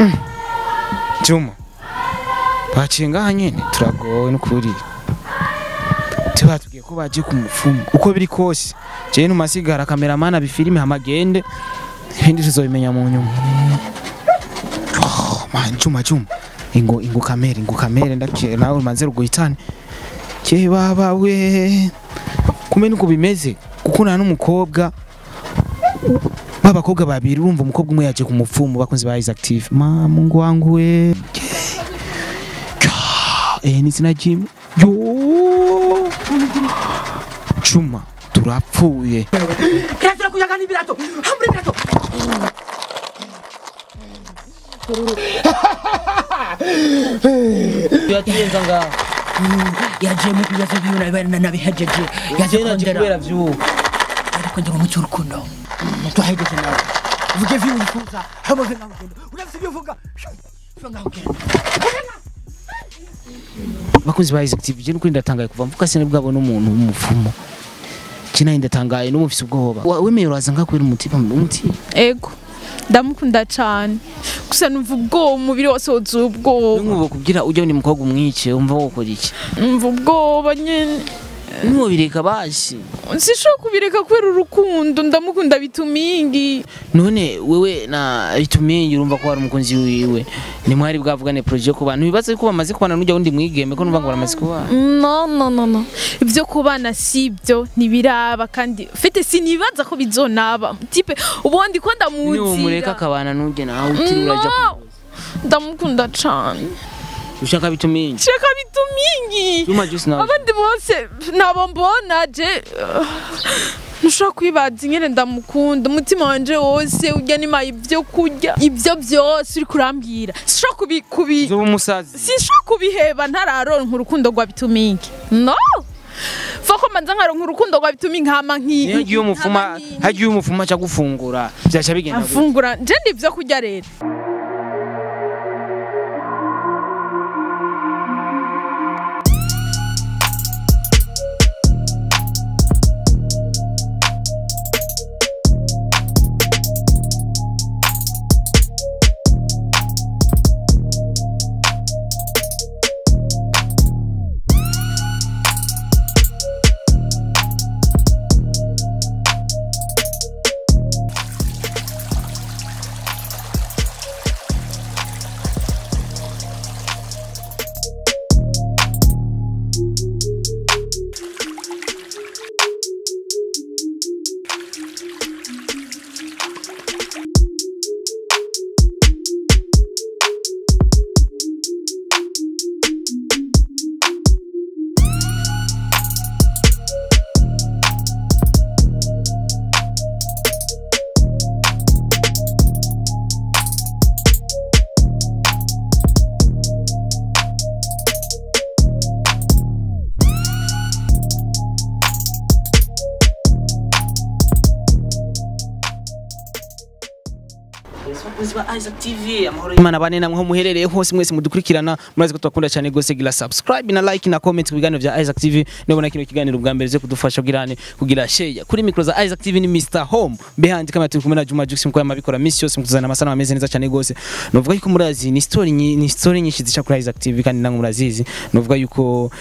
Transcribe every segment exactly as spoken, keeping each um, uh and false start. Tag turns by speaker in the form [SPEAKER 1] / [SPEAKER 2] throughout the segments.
[SPEAKER 1] Juma bacinga nyene turagowe nukuri tubatubwiye ko baje ku mupfumu uko biri kose je numasigara cameraman abifilime hamagende ibindi tuzobimenya mu nyuma. Oh man Juma Juma ingo ingo kamera ingo kamera ndakiye nawe umanze ruguhitane ke baba we kumene uko bimeze kuko nta n'umukobwa babakobwa babiri urumva umukobwa umwe yaje ku mupfumu bakunze ba active ma Mungu wangu we eh ni sina Jim yo Juma turapfuye kafira kuyagana ibirato hamwe ibirato
[SPEAKER 2] yatenza nga yaje mu bibazo byuna bana nabihejeje yaje kubera vyu ariko nje mu cy'urukundo tuhahejeje nawe uvuge vyu ufuza hamwe nawe unafise byo vuga fyonda
[SPEAKER 1] bakunzi ba active je nuko ndatangaye kuva mvuka sene bwabo n'umuntu w'umupfumu kina ndatangaye n'umufise ubwoba wemeye uraza ngakwira umutima umuti
[SPEAKER 3] ego ndamukunda cyane gusa numva ubwo umubiri wose wuzubwo
[SPEAKER 1] n'ubu kugira ujye ni mukobwa umwice umva wokora iki
[SPEAKER 3] umva ubwo nyene
[SPEAKER 1] nuwo bireka bashi
[SPEAKER 3] sisho kubireka kwera urukundo ndamukunda bitumingi
[SPEAKER 1] none wewe na bitumingi urumva ko hari umukunzi wiwe ni mwari bwavugane projet ku bantu bibaze ko bamaze kubana n'ujya wundi mwigeme ko numva ngo baramaze kubana
[SPEAKER 3] no no no no ibyo kubana sibyo nibiraba kandi fete sinibaza ko bizonaba type ubundi ko ndamuzira
[SPEAKER 1] niwo mureka kabana n'ujye nawe utiruraje
[SPEAKER 3] ndamukunda cyane
[SPEAKER 1] ushaka bitumingi
[SPEAKER 3] shaka bitumingi
[SPEAKER 1] Juma just now
[SPEAKER 3] abandi bose nabo mbona je nushaka kwibaza nyene ndamukunda umutima wanje wose urya nima ibyo kurya ibyo byose uri kurambwira sishaka kubi kubi
[SPEAKER 1] zo umusazi
[SPEAKER 3] sishaka kubiheba ntararonka urukundo rwa bitumingi no fako manza nkaronka urukundo rwa bitumingi hama nki
[SPEAKER 1] hagiye umufuma hagiye umufuma cyo gufungura byacha bigenda
[SPEAKER 3] afungura je ndivyo kurya rero Imana bane namwe ho muherereye hose mwese mudukurikirana murazi ko twakunda cyane gose gira subscribe na like na comment ku biganiro bya Isaac T V nibona kino kiganiro bwa mbere ze kudufasha kugirane kugira share kuri micro za Isaac T V ni mister Home behind kamera turi kumwe na Juma Jux mukora mabikora miss yose mukuzana amasana ameze neza cyane gose novuga yuko murazi ni story ni story nyinshi zica kuri Isaac T V kandi nangu murazizi novuga yuko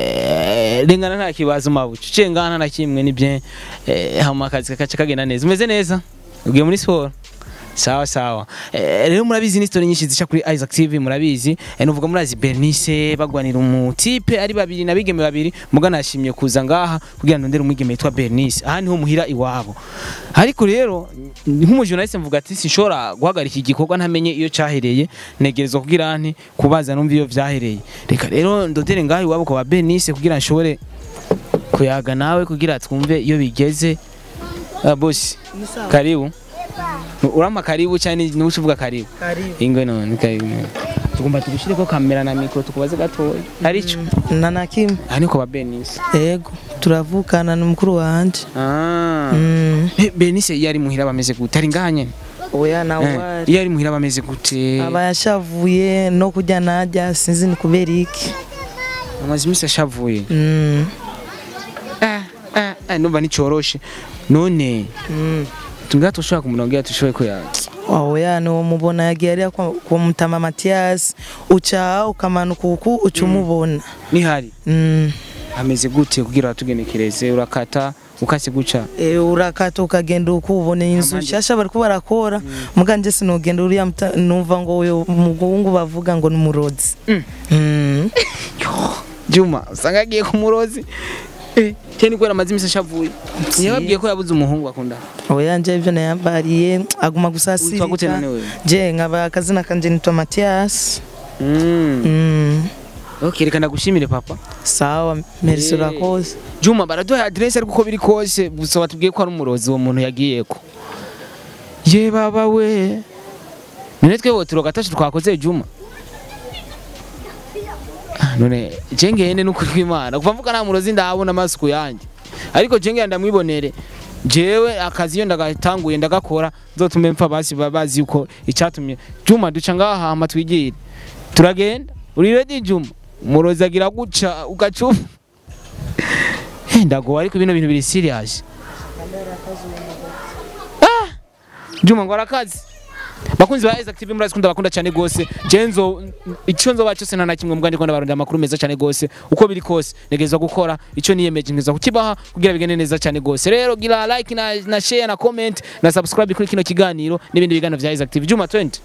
[SPEAKER 3] eh rengana nta kibazo mabucu cengana na kimwe ni bien eh hama kazi kakaca kagenda neza umeze neza ugiye muri sport sawa sawa rero murabizi ni story nyinshi zica kuri Isaac T V murabizi nuvuga murazi Bernice bagwanira umutipe ari babiri nabigeme babiri mugana yashimye kuza ngaha kugira ndondera umwigeme yitwa Bernice aha niho muhira iwabo ariko rero nk'umujournaliste mvuga ati sinshora guhagarika igikorwa ntamenye iyo cyahereye negerezwa kugira nti kubaza numva iyo vyahereye reka rero ndondere ngaha iwabo kwa Bernice kugira nshobore kuyaga nawe kugira twumve iyo bigeze boss karibu urama karibu cyane n'ubucu vuga karibu ingo none karibu tugomba tugushire ko kamera na micro tukubaze gatoya ari cyo
[SPEAKER 4] nana kim
[SPEAKER 1] ani ko ba Bernice
[SPEAKER 4] yego turavukana n'umukuru wanje
[SPEAKER 1] ah mm. Bernice yari muhira bameze gute ari nganye
[SPEAKER 4] oya na wari
[SPEAKER 1] yari muhira bameze gute
[SPEAKER 4] abayashavuye no kujya najya sinzi ni kubera iki
[SPEAKER 1] amazimisi ashavuye
[SPEAKER 4] mm.
[SPEAKER 1] ah ah numva ni coroshe none
[SPEAKER 4] mm.
[SPEAKER 1] tunga tushaka kumunongera tushoye ko ya
[SPEAKER 4] oya no mubona yagiye ari kwa Mutama Mathias uca ukamanuka uku uca umubona
[SPEAKER 1] ni hari
[SPEAKER 4] mm.
[SPEAKER 1] ameze gute kugira tugenekereze urakata ukase guca
[SPEAKER 4] e urakata ukagenda ukubona inzu shasha bari ko barakora mm. muganje sinogenda uri numva ngo uyo mugungu bavuga ngo ni murozi mm. mm.
[SPEAKER 1] Juma usanga agiye ku murozi eh cyane kwera amazimisi ashavuye yababwiye ko yabuze umuhungu akunda
[SPEAKER 4] oya nje ivyo nayambariye aguma gusasira je nkaba akazina kanje nitwa Mathias
[SPEAKER 1] mm.
[SPEAKER 4] mm.
[SPEAKER 1] Okay, reka ndagushimire papa.
[SPEAKER 4] Sawa, merci rurakoze.
[SPEAKER 1] Juma baraduha adresse ariko biri kose gusa batubwiye ko ari umurozi wo muntu yagiyeko. Ye baba we. None twe woturoga tashi twakoze Juma. None jenge ene nukuri kw'Imana. Kuva mvuga nta murozi ndabona amasuku yanje. Ariko jenge ndamwibonere. Jewe akazi yo ndagatanguye ndagakora nzotume mpfa basi babazi uko icyatumye. Juma duca ngaha amatwigire. Turagenda. Uri ready Juma? Murozi agira guca ugacupa eh ndago ariko bino bintu biri serious ah Juma ngo arakazi bakunzi ba Isaac T V murazi kunda bakunda cyane gose jenzo icyo nzo bacho sena na kimwe mugandi konda baronda amakuru meza cyane gose uko biri kose negeza gukora icyo niyemeje ngeza kukibaha kugira bigene neza cyane gose rero gira like na, na share na comment na subscribe kuri kino kiganiro n'ibindi biganiro vya Isaac T V Juma twenty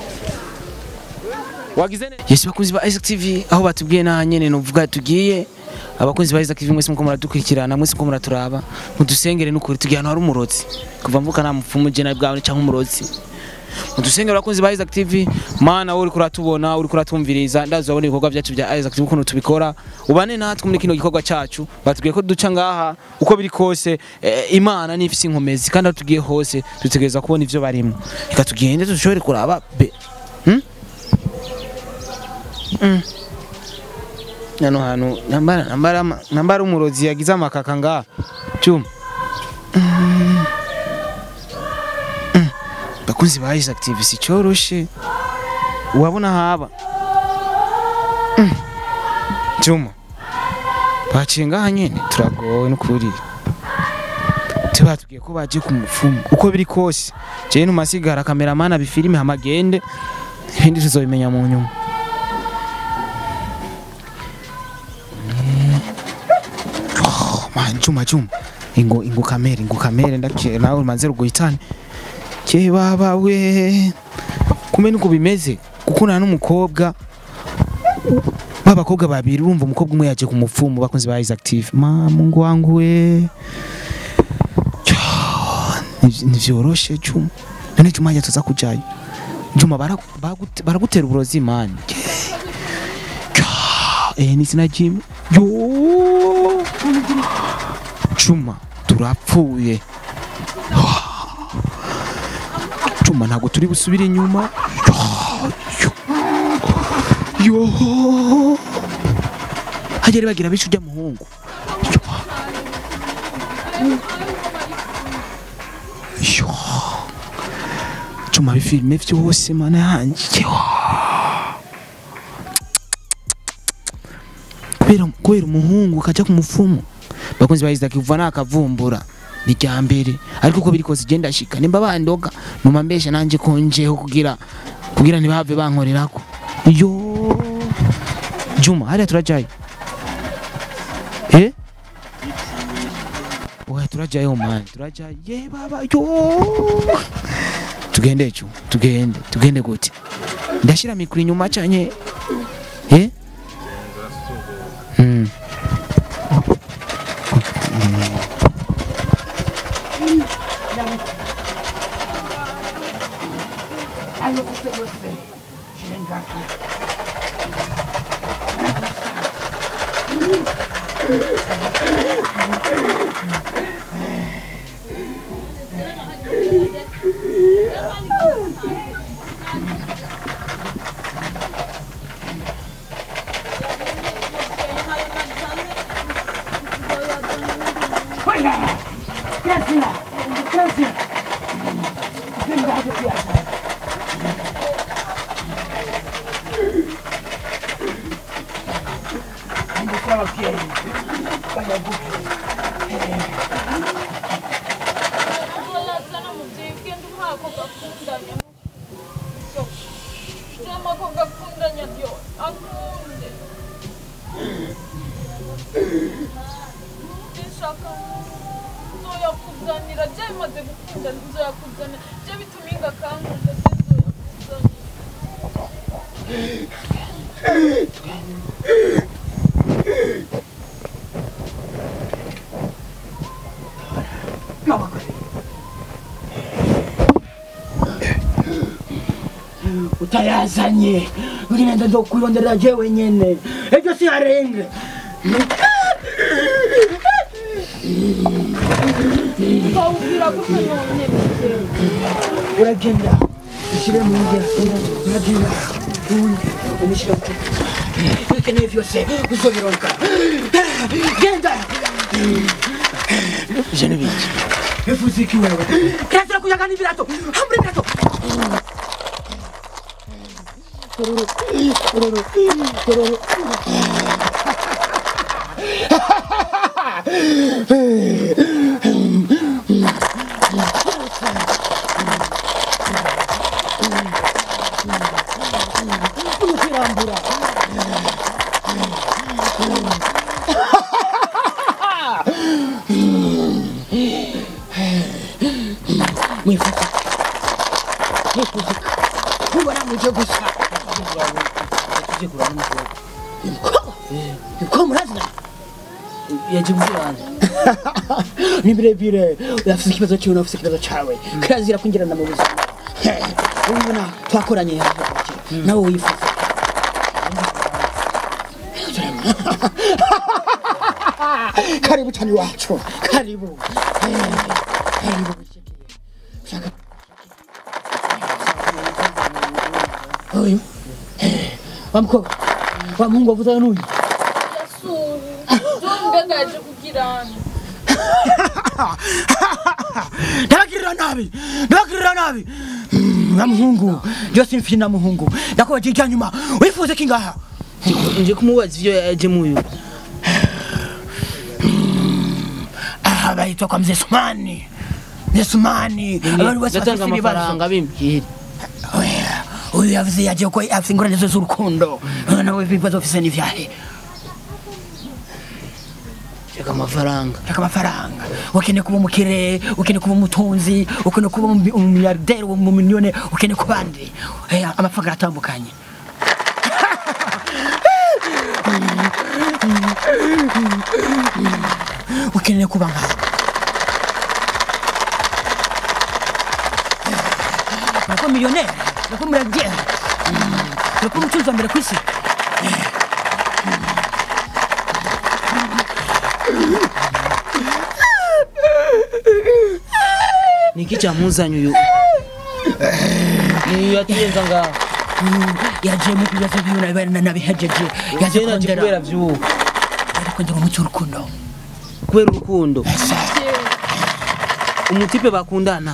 [SPEAKER 1] wagizene yes bakunzi ba Isaac T V aho batubwiye na nyene no vuga tugiye abakunzi ba Isaac T V mwese muko muradukurikirana mwese muko muraturaba mudusengere nukuri tugiye hano hari umurozi kuva mvuka na mupfumu je na bwawe cyangwa umurozi mudusengere abakunzi ba Isaac T V mana uri kuratubona uri kuratumviriza ndazo babona ibikorwa byacu bya Isaac T V ukuntu tubikora ubane natwe muri kino gikorwa cyacu batubwiye ko duca ngaha uko biri kose e, Imana nifisi inkomezi kandi tugiye hose dutegereza kubona ivyo barimo reka tugende dushobore kuraba be hm Mm. Nano hano nambara nambara nambara umurozi yagize amakaka nga Juma. Mm. Mm. Bakunzi ba Isaac T V si cyoroshe. Wabona haba. Mm. Juma. Bacinga hanyene turagowe nukuri. Tubatubwiye ko baje ku mupfumu uko biri kose. Je numasigara cameraman abifilime hamagende ibindi tuzobimenya mu nyuma. Juma Juma ingo ingo kamera ingo kamera ndakira nawe manze ruguhitane ke baba we kumenya uko bimeze kuko nta n'umukobwa babakobwa babiri urumva umukobwa umwe yaje ku mupfumu bakunzi ba Isaac T V ma mungu wangu we nivyoroshe Juma none Juma yatoza kujayo Juma baragutera uburozi man eh ni sina Jim yo Juma turapfuye Juma ntago turi busubira inyuma yo hagere bagira bicu bya muhungu yo Juma bifilme vyose mana yanje kubera kubera umuhungu kaja ku mupfumu bakunzi ba Isaac kuva nakavumbura bijyambere ariko ko biri kose genda shika nimba bandoga numa mbesha nanje konjeho kugira kugira ntibave bankorerako yo Juma hari turajaye eh oya turajaye man turajaye ye baba yo tugende cyo tugende tugende gute ndashira mikuru inyuma cyanye eh mm
[SPEAKER 5] Sana muziki ndio hako bakunda amakobwa akundanya byo akunde ndashaka nzoyakuzanira je maze gukunda nzoyakuzanira je bituminga kankunda
[SPEAKER 2] utayazanye ugenda ndo kwirondera jewe nyene ejo si harenge
[SPEAKER 5] Kawubwira ko none
[SPEAKER 2] uragenda ushyire mu nzira uragenda umushyira ku ukeneye byose uzobironka genda
[SPEAKER 3] je ne biki
[SPEAKER 2] efuzi ki wewe kazira kuyagana ibirato hamwe ibirato kororo kororo kororo Mwifuza mwifuza kubona muje gusa
[SPEAKER 3] tuje kurana n'umukobwa
[SPEAKER 2] yuko murazina
[SPEAKER 3] yaje muzirana
[SPEAKER 2] ni birebire urafite ikibazo cyawe urafite ikibazo cyawe kirazira kwinjirana mu buzima ubona twakoranye nawe wifuza karibu cyane wacu karibu karibu shaka oyo wamukobwa wamungu wavuza n'uyu
[SPEAKER 5] yasuru jombe ngaje kugirana
[SPEAKER 2] ndabagirira nabi ndabagirira nabi namuhungu byose mfite namuhungu ndakubaje ijya nyuma wifuze kingaha
[SPEAKER 3] nje kumubaza ivyo yaje muyo
[SPEAKER 2] aha bayitwa kwa mzee Sumani mzee Sumani abantu bose
[SPEAKER 3] batanga amafaranga bimbwira
[SPEAKER 2] oya uyu yavuze yaje ko afite ingorane zo z'urukundo nawe bibazo ofise n'ivyahe
[SPEAKER 3] shaka amafaranga
[SPEAKER 2] shaka amafaranga ukeneye kuba umukire ukeneye kuba umutunzi ukeneye kuba umumiliyarderi mu miliyoni ukeneye kuba andi amafaranga atandukanye ukeneye kuba nka nako miliyoneri nako miliyarderi nako umutunzi wa mbere ku isi
[SPEAKER 3] niki cyamuzanye uyu ni yatenza ngaho
[SPEAKER 2] yaje mu bibazo by'una ibara nabihejeje yaje kongera
[SPEAKER 3] kubera vyuko
[SPEAKER 2] ariko ndngo mu cy'urukundo
[SPEAKER 3] kubera urukundo umutipe bakundana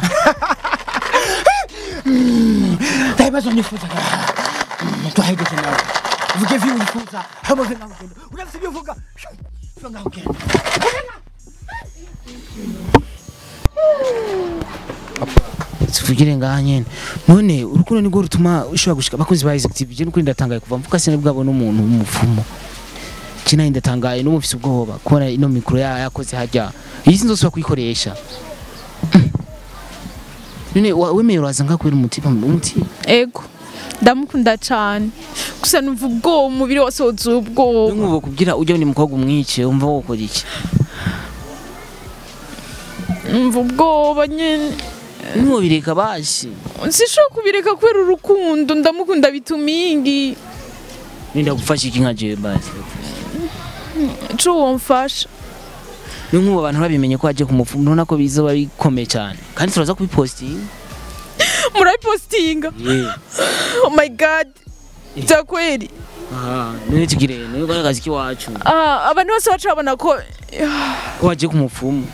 [SPEAKER 2] ndabibazo nifuza twahejeje nawe uvuge vyo wifuza hamwe nawe ugenda urafite ibyo uvuga fyo ngaho ugenda
[SPEAKER 3] tuvugire ngaha nyene none urukundo nirwo rutuma ushobora gushika abakozi ba SUBCRIBE je nukuri ndatangaye kuva mvuka sene bwabo n'umuntu w'umupfumu kina ndatangaye n'umufise ubwoba kubona ino mikro ya yakoze hajya iyi sinzosubira kuyikoresha none wemeye uraza nka kwira umutima umuti
[SPEAKER 5] ego ndamukunda cyane gusa numva ubwo umubiri wose wuzuye ubwoba
[SPEAKER 3] nkubo kugira ujye ni mukobwa umwice umva wokora iki
[SPEAKER 5] numva ubwoba nyene
[SPEAKER 3] ntubireka bashi
[SPEAKER 5] sishobora kubireka kubera urukundo ndamukunda bitumingi
[SPEAKER 3] ninda gufasha iki nka je basi
[SPEAKER 5] co womfasha
[SPEAKER 3] nkubo abantu babimenye ko aje kumupfumu none ko bizo babikomeye cyane kandi turaza kubipostinga
[SPEAKER 5] murabipostinga
[SPEAKER 3] yeah.
[SPEAKER 5] Oh my god za kweli
[SPEAKER 3] aha none tugire none ko akazi kiwacu
[SPEAKER 5] ah abantu bose bacabona ko
[SPEAKER 3] waje kumupfumu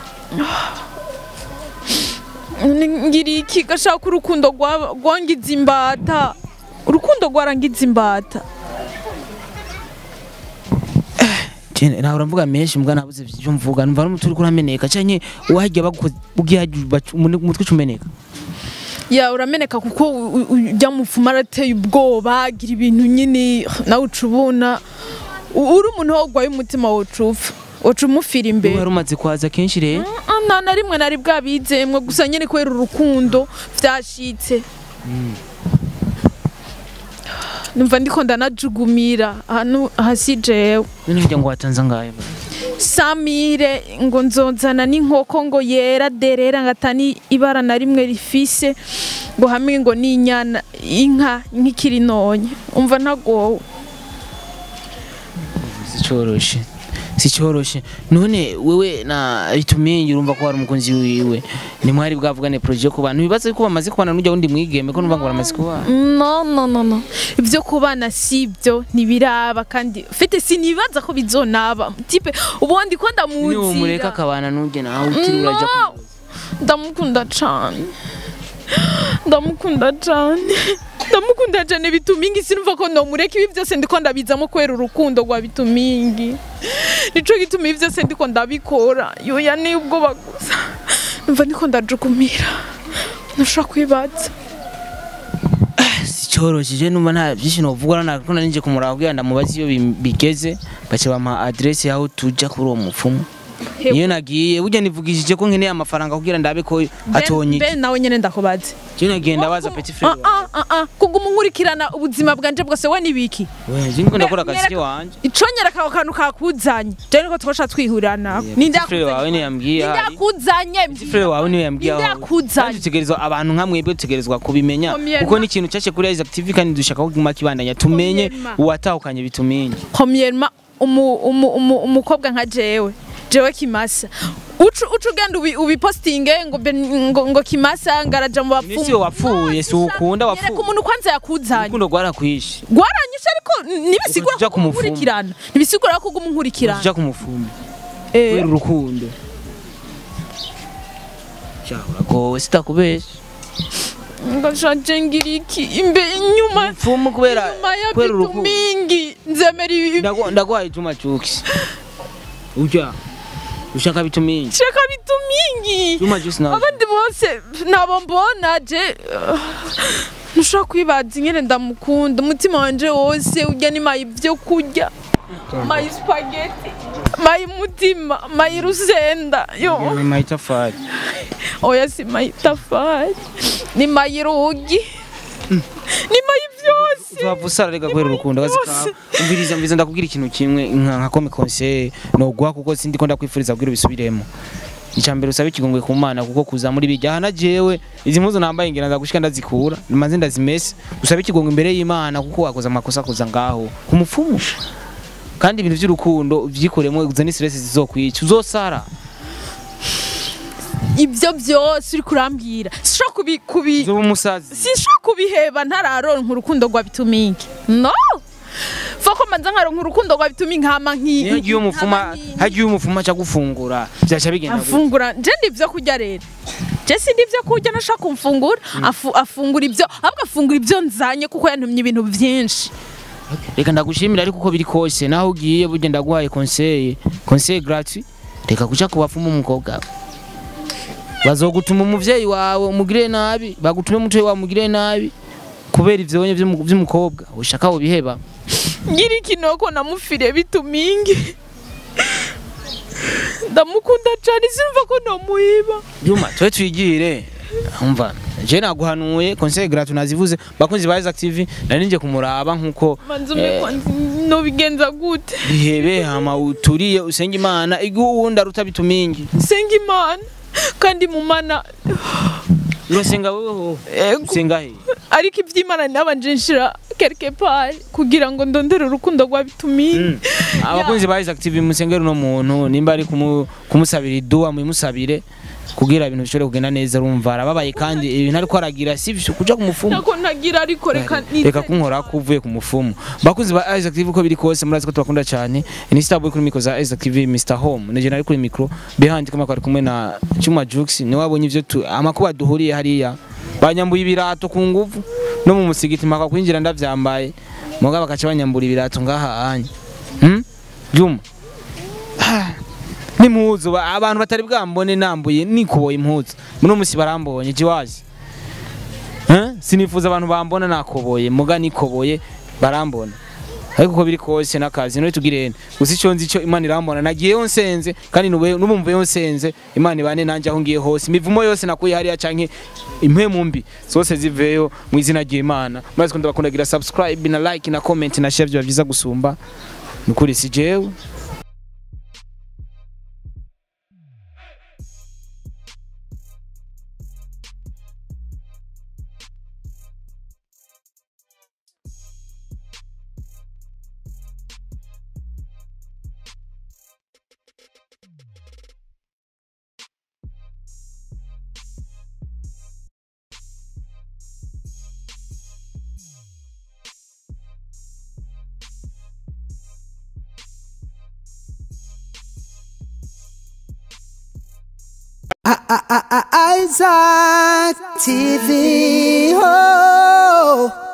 [SPEAKER 5] ngiri iki gashaka urukundo rwangiza imbata urukundo rwarangiza imbata
[SPEAKER 3] Jene na uramvuga menshi mbwa nabuze byo mvuga numva ari muturi kurameneka cyanye wahijya bagugiye umutwe cumeneka
[SPEAKER 5] ya urameneka kuko ujya mupfuma arateye ubwoba agira ibintu nyine nawe ucubona uri umuntu wogwaye umutima wocufa wocu umufira imbere
[SPEAKER 3] wari umaze kwaza kenshi rero
[SPEAKER 5] nta na rimwe nari bwabizemwe gusa nyine kubera urukundo vyashitse numva ndiko ndanajugumira ahantu hasi jewe
[SPEAKER 3] nijya ngo watanza ngaye
[SPEAKER 5] Samire ngo nzonzana n'inkoko ngo yera derera ngatani ibara na rimwe rifise ngo hamwe ngo n'inyana inka nk'ikiri nonye umva ntagowe
[SPEAKER 3] sicoroshe sicoroshe none wewe na bitumenye urumva ko hari umukunzi wiwe ni mwari bwavugane projet ku bantu bibaze ko bamaze kubana n'ujya wundi mwigeme ko numva ngo baramaze kubana
[SPEAKER 5] no no no no ibyo kubana sibyo ntibiraba kandi fite sinibaza ko bizonaba type ubundi ko ndamuzira
[SPEAKER 3] niwo mureka akabana n'ujye nawe utirura aja
[SPEAKER 5] ndamukunda cyane ndamukunda cyane ndamukunda cyane bitumingi sinumva ko nomureka ibi byose ndiko ndabizamo kwera urukundo rwa bitumingi nico gituma ibi byose ndiko ndabikora yoya ni ubwo baguza numva ndiko ndajukumira nashaka kwibaza
[SPEAKER 3] sicoroshe numva nta byinshi novuga nako narinje kumuraba kugira ndamubaza iyo bigeze bace bampa adresse yaho tuja kuri uwo mupfumu iyo nagiye burya nivugishije ko nkeneye amafaranga kugira ndabe ko atonye
[SPEAKER 5] ben nawe nyene ndakubaze
[SPEAKER 3] je nagenda baza petit frère
[SPEAKER 5] ah ah ah kuguma nkurikirana ubuzima bwanje bwose we nibiki
[SPEAKER 3] we je niko ndakora akazi wanje
[SPEAKER 5] iconyera kawo kantu kakuzanye je niko twasha twihurana
[SPEAKER 3] ninda frère wawe ni yambwiye
[SPEAKER 5] hari ninda kuzanye
[SPEAKER 3] frère wawe ni yambwiye
[SPEAKER 5] ninda kuzanye
[SPEAKER 3] tutegerezwa abantu nkamwe tutegerezwa kubimenya kuko ni ikintu cyace kuri Isaac T V kandi dushaka ko guma kibandanya tumenye uwatahukanye bitumenye
[SPEAKER 5] premièrement umukobwa nka jewe jewe Kimasa ucu ucu genda ubi ubipostinge ngo ngo, ngo Kimasa ngaraja mu bapfumu
[SPEAKER 3] nisi wapfuye si ukunda wapfuye
[SPEAKER 5] ku muntu kwanza yakuzanye
[SPEAKER 3] urukundo rwarakwishe
[SPEAKER 5] rwaranyishe ariko nibisigura kumurikirana nibisigura ko gumunkurikirana
[SPEAKER 3] uja kumufumbi
[SPEAKER 5] eh
[SPEAKER 3] wera urukundo cyangwa ko sitakubesha
[SPEAKER 5] ngo shangiriki imbe inyuma
[SPEAKER 3] mfumu kubera kwera urukundo
[SPEAKER 5] mingi nzemeri
[SPEAKER 3] ndagwaye tuma chuki uja ushaka bitumingi
[SPEAKER 5] shaka bitumingi
[SPEAKER 3] tuma juice na
[SPEAKER 5] abandi bose nabo mbona je nushaka kwibaza ingene ndamukunda umutima wanje wose ujya ni mayi byo kurya mayi spaghetti mayi mutima mayi rusenda yo
[SPEAKER 3] mayi tafari
[SPEAKER 5] oya si mayi tafari ni mayi rugi ni mayi byose
[SPEAKER 3] twavusara rega kwera urukundo gazika umbiriza mbiza ndakubwira ikintu kimwe nka comme conseil no gwa kuko sindi ko ndakwifuriza kugira bisubiremo icambere usabe ikigongwe ku Mana kuko kuza muri bijya hana jewe izi mpuzo nambaye ngira ndagushika ndazikura maze ndazimese usabe ikigongwe imbere y'Imana kuko wakoze amakosa kuza ngaho kumupfumu kandi ibintu by'urukundo byikoremo uzani stress zizokwica uzosara
[SPEAKER 5] ibyo byose uri kurambwira sishaka kubi kubi
[SPEAKER 3] zo umusazi
[SPEAKER 5] sishaka kubiheba ntararonka urukundo rwa bitumingi no fako manza nkaronka urukundo rwa bitumingi hama nki
[SPEAKER 3] hagiye umufuma hagiye umufuma cyo gufungura byacha bigenda
[SPEAKER 5] afungura je ndivyo kurya rero je si ndivyo kurya nashaka kumfungura afu afungura ibyo ahubwo afungura ibyo nzanye kuko yantumye ibintu byinshi
[SPEAKER 3] reka ndagushimira ariko uko biri kose naho ugiye burya ndaguhaye conseil conseil gratuit reka kuja kubapfumu umukobwa bazogutuma umuvyeyi wawe umugire nabi bagutume mutwe wawe umugire nabi kubera ivyonye vy'umukobwa ushaka ubiheba
[SPEAKER 5] ngira ikinoko namufire bitumingi ndamukunda cyane sinumva ko nomuhiba
[SPEAKER 3] Juma twe twigire umva je naguhanuye conseil gratuit nazivuze bakunzi ba Isaac T V nari nje kumuraba nkuko
[SPEAKER 5] manzume no bigenza gute
[SPEAKER 3] bihebe hama uturiye usenga Imana iguhunda rutabitumingi
[SPEAKER 5] senga Imana kandi mu Mana
[SPEAKER 3] urasenga wewe usenga he
[SPEAKER 5] ariko ivy'Imana nabanje nshira quelque part kugira ngo ndondere urukundo rwa bitumingi
[SPEAKER 3] abakunzi ba Isaac T V musengera no muntu nimba ari kumusabira idua mumusabire kugira ibintu bishore kugenda neza urumva arababaye kandi ibintu ariko aragira sivyo kuja ku mufumu
[SPEAKER 5] nako nagira ariko reka
[SPEAKER 3] reka kunkora kuvuye ku mufumu bakuzi ba Isaac T V ko biri kose murazi ko tubakunda cyane ni Starboy kuri micro za Isaac T V Mister Home nije nari kuri micro behind kama kwari kumwe na Chuma Jux ni wabonye ivyo amakuba duhuriye hariya banyambuye ibirato ku nguvu no mu musigiti maka kwinjira ndavyambaye muga bakaca banyambura ibirato ngaha anye hm Juma ni muzo abantu batari bwambone nambuye nikuboye impuzo muno musi barambonye jiwazi eh sinifuza abantu bambona nakoboye muga nikoboye barambona ariko uko biri kose nakazi no tugirene gusa ico nzi ico Imana irambona nagiye yonsenze kandi nube nubumva yonsenze Imana ibane nanje aho ngiye hose imivumo yose nakuye hariya canke impemu mbi zose ziveyo mu izina ry'Imana murazi ko ndabakundagira subscribe na like na comment na share byo byiza gusumba nukuri si jewe
[SPEAKER 2] Isaac T V. Oh.